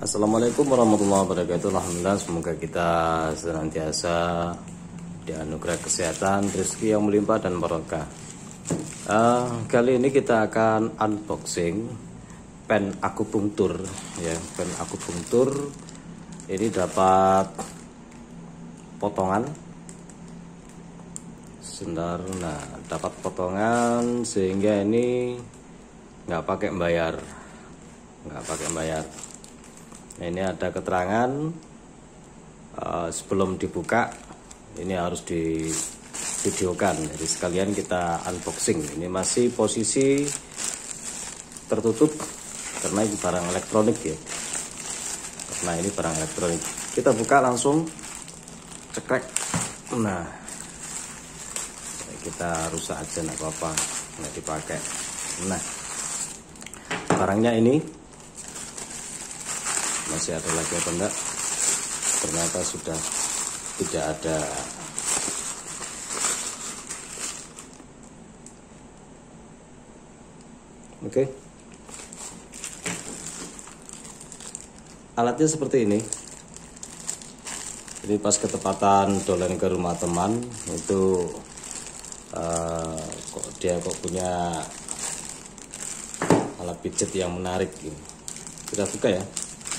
Assalamualaikum warahmatullahi wabarakatuh. Alhamdulillah, semoga kita senantiasa dianugerah kesehatan, rezeki yang melimpah dan barokah. Kali ini kita akan unboxing pen akupunktur ya. Pen akupunktur ini dapat potongan sebentar. Nah, dapat potongan sehingga ini nggak pakai bayar. Nah, ini ada keterangan sebelum dibuka ini harus divideokan, jadi sekalian kita unboxing. Ini masih posisi tertutup karena ini barang elektronik ya, karena ini barang elektronik. Kita buka langsung, cekrek. Nah, kita rusak aja nggak apa-apa, nggak dipakai. Nah, barangnya ini masih ada lagi apa enggak? Ternyata sudah tidak ada. Oke. Alatnya seperti ini. Jadi pas ketepatan dolen ke rumah teman itu kok punya alat pijet yang menarik gitu. Kita buka ya.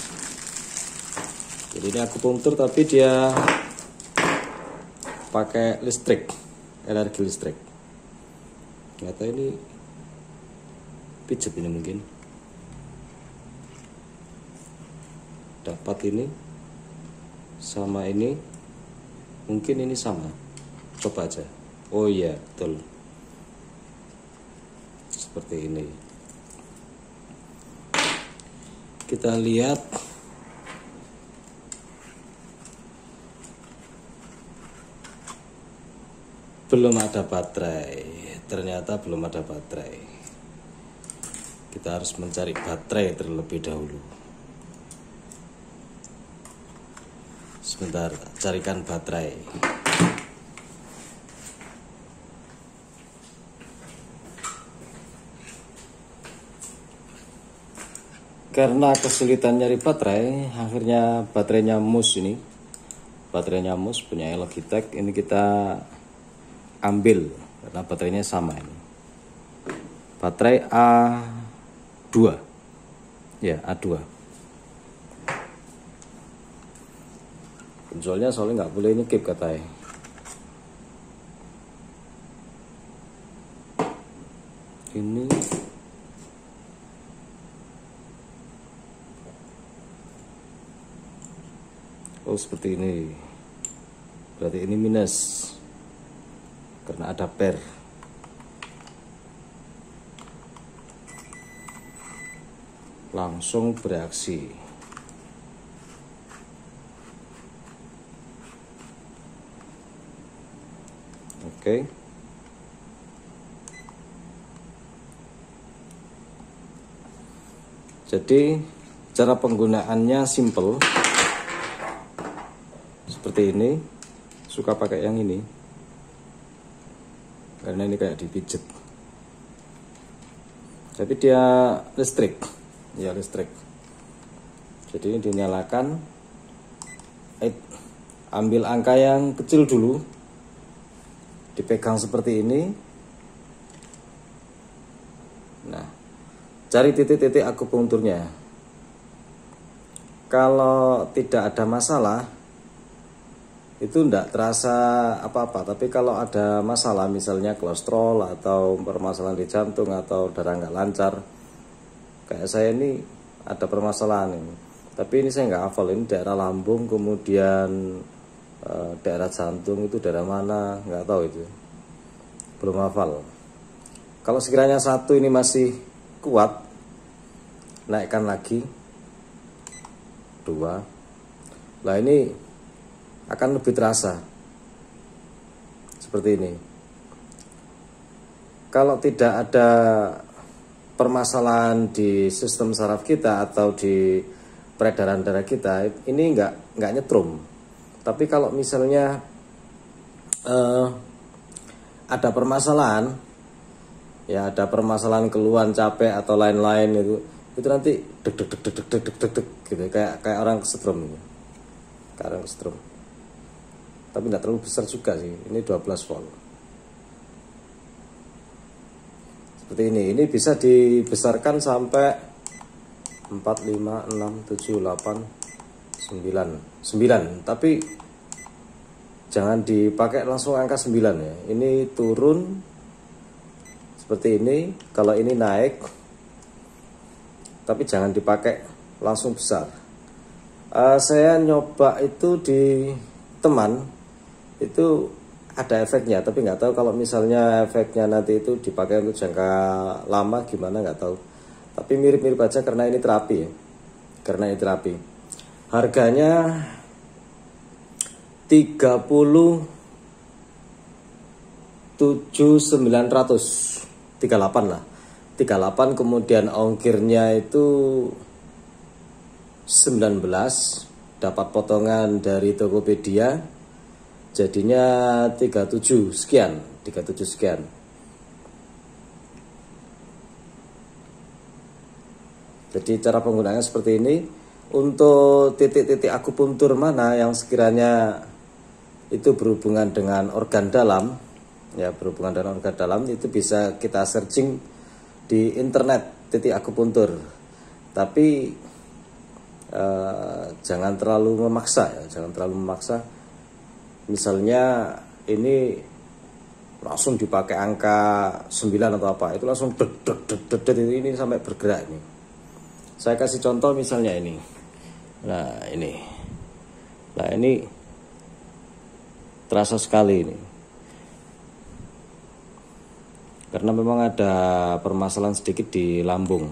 Jadi ini akupunktur tapi dia pakai listrik, energi listrik. Ternyata ini pijet ini mungkin. Dapat ini sama ini, mungkin ini sama. Coba aja. Oh iya, betul. Seperti ini. Kita lihat. Belum ada baterai, ternyata belum ada baterai. Kita harus mencari baterai terlebih dahulu. Sebentar, carikan baterai. Karena kesulitan nyari baterai, akhirnya baterainya mus ini. Baterainya mus punya Logitech, ini kita ambil karena baterainya sama ini. Baterai A2. Ya, A2. Penjualnya soalnya nggak boleh nyekip katanya. Ini oh seperti ini. Berarti ini minus karena ada per. Langsung bereaksi. Oke. Jadi cara penggunaannya simple. Seperti ini. Suka pakai yang ini karena ini kayak dipijet, tapi dia listrik ya, listrik. Jadi ini dinyalakan, ambil angka yang kecil dulu, dipegang seperti ini. Nah, cari titik-titik akupunkturnya. Kalau tidak ada masalah itu enggak terasa apa-apa, tapi kalau ada masalah misalnya kolesterol atau permasalahan di jantung atau darah nggak lancar, kayak saya ini ada permasalahan ini, tapi ini saya nggak hafal, ini daerah lambung kemudian daerah jantung itu daerah mana nggak tahu, itu belum hafal. Kalau sekiranya satu ini masih kuat, naikkan lagi 2. Lah ini akan lebih terasa seperti ini. Kalau tidak ada permasalahan di sistem saraf kita atau di peredaran darah kita, ini nggak nyetrum. Tapi kalau misalnya ada permasalahan, ya ada permasalahan keluhan, capek atau lain-lain, itu itu nanti deg deg deg deg deg deg deg deg gitu, kayak orang kesetrum gitu. Kayak orang kesetrum. Tapi nggak terlalu besar juga sih. Ini 12 volt. Seperti ini bisa dibesarkan sampai 4, 5, 6, 7, 8, 9. Tapi jangan dipakai langsung angka 9 ya. Ini turun seperti ini. Kalau ini naik, tapi jangan dipakai langsung besar. Saya nyoba itu di teman, itu ada efeknya, tapi nggak tahu kalau misalnya efeknya nanti itu dipakai untuk jangka lama gimana, nggak tahu. Tapi mirip-mirip aja karena ini terapi ya. Karena ini terapi. Harganya 37.900, 38 lah. 38, kemudian ongkirnya itu 19, dapat potongan dari Tokopedia, jadinya 37 sekian. Jadi cara penggunaannya seperti ini. Untuk titik-titik akupuntur mana yang sekiranya itu berhubungan dengan organ dalam, ya berhubungan dengan organ dalam, itu bisa kita searching di internet titik akupuntur. Tapi jangan terlalu memaksa ya, jangan terlalu memaksa. Misalnya ini langsung dipakai angka 9 atau apa, itu langsung ini sampai bergerak ini. Saya kasih contoh misalnya ini. Nah ini terasa sekali ini. Karena memang ada permasalahan sedikit di lambung.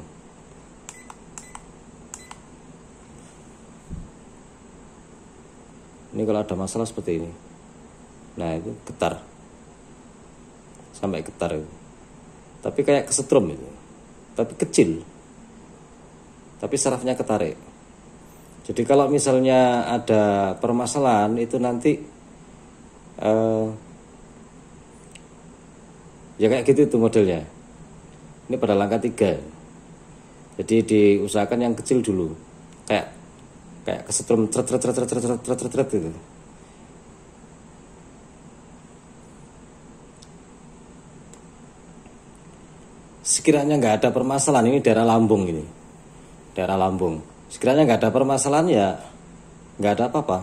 Ini kalau ada masalah seperti ini. Nah itu getar. Sampai getar itu. Tapi kayak kesetrum itu. Tapi kecil. Tapi sarafnya ketarik. Jadi kalau misalnya ada permasalahan itu nanti ya kayak gitu tuh modelnya. Ini pada langkah 3. Jadi diusahakan yang kecil dulu. Kayak kesetrum tret gitu. Sekiranya nggak ada permasalahan, ini daerah lambung ini. Daerah lambung. Sekiranya nggak ada permasalahan ya nggak ada apa-apa.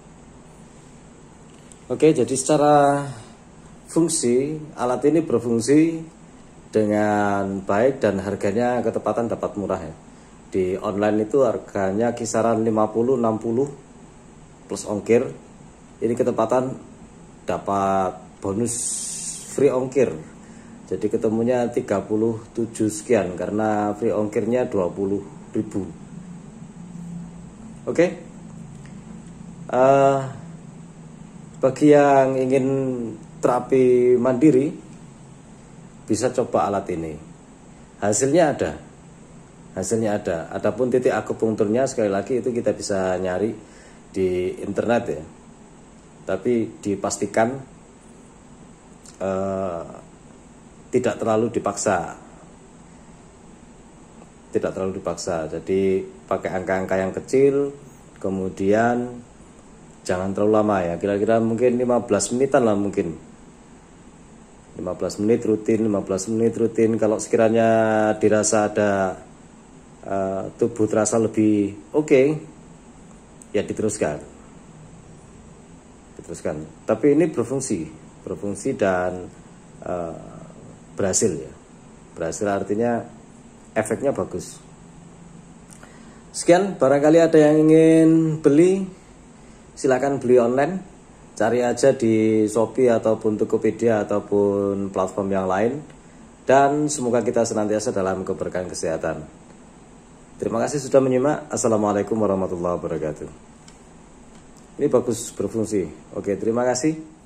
Oke, jadi secara fungsi alat ini berfungsi dengan baik dan harganya ketepatan dapat murah ya. Di online itu harganya kisaran 50-60 plus ongkir. Ini ketepatan dapat bonus free ongkir. Jadi ketemunya 37 sekian karena free ongkirnya 20.000. Oke. Bagi yang ingin terapi mandiri bisa coba alat ini. Hasilnya ada. Adapun titik akupunkturnya sekali lagi itu kita bisa nyari di internet ya. Tapi dipastikan tidak terlalu dipaksa. Jadi pakai angka-angka yang kecil, kemudian jangan terlalu lama ya. Kira-kira mungkin 15 menitan lah mungkin. 15 menit rutin. Kalau sekiranya dirasa ada tubuh terasa lebih oke, ya diteruskan. Tapi ini berfungsi dan berhasil ya. Berhasil artinya efeknya bagus. Sekian, barangkali ada yang ingin beli, silakan beli online. Cari aja di Shopee ataupun Tokopedia ataupun platform yang lain. Dan semoga kita senantiasa dalam keberkahan kesehatan. Terima kasih sudah menyimak. Assalamualaikum warahmatullahi wabarakatuh. Ini bagus berfungsi. Oke, terima kasih.